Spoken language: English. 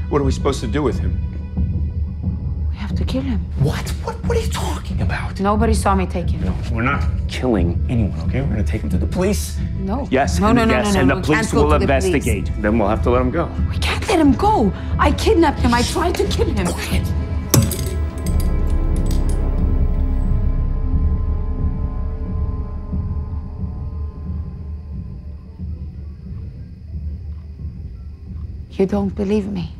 What are we supposed to do with him? We have to kill him. What? What are you talking about? Nobody saw me take him. No, we're not killing anyone, okay? We're gonna take him to the police. No. Yes, No, and no, no, yes, no, and no. the We police can't go will to the police. investigate. Then we'll have to let him go. We can't let him go. I kidnapped him. I tried to kill him. Quiet. You don't believe me?